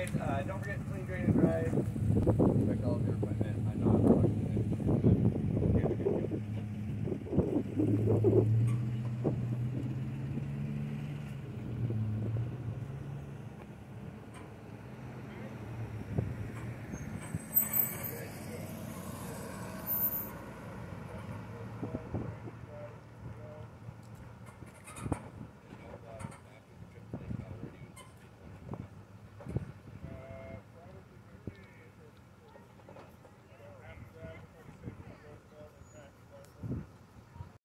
Okay, don't forget to clean, drain, and dry. Check all of your equipment. I'm not rushing it. Good.